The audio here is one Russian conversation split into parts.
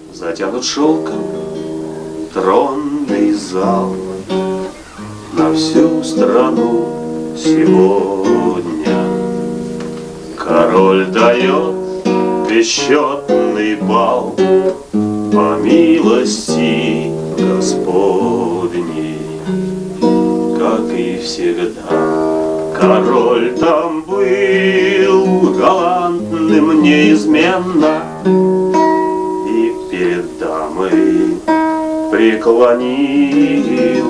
Затянут шелком тронный зал на всю страну сегодня. Король дает бесчетный бал по милости Господней. Как и всегда, король там был галантным неизменно, и перед дамой преклонил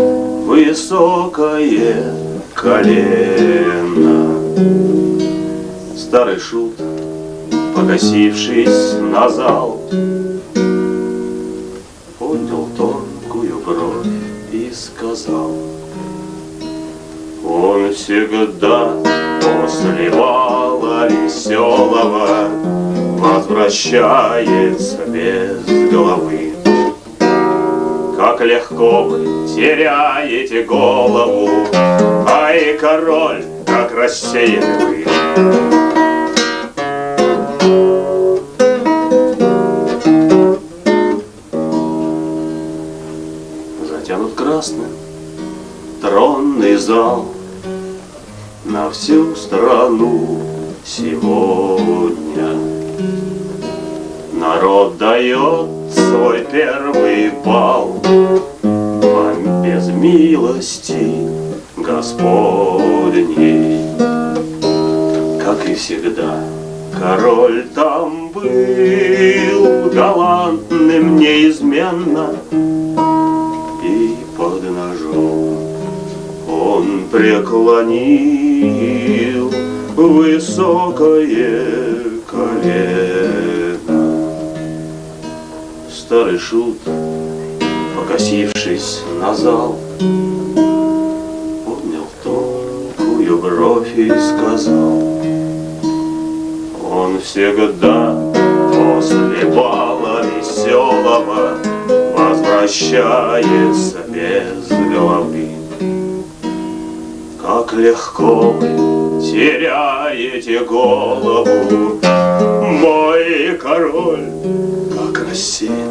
высокое колено. Старый шут, покосившись на зал, поднял тонкую бровь и сказал: он всегда после бала веселого возвращается без головы. Как легко вы теряете голову, ай, король, как рассеяны вы. Затянут красным тронный зал на всю страну сегодня. Народ дает свой первый бал без милости Господней. Как и всегда, король там был галантным неизменно, и под ножом он преклонил высокое колено. Старый шут, покосившись на зал, поднял тонкую бровь и сказал: он всегда после бала веселого возвращается без головы. Как легко вы теряете голову, мой король, как рассеян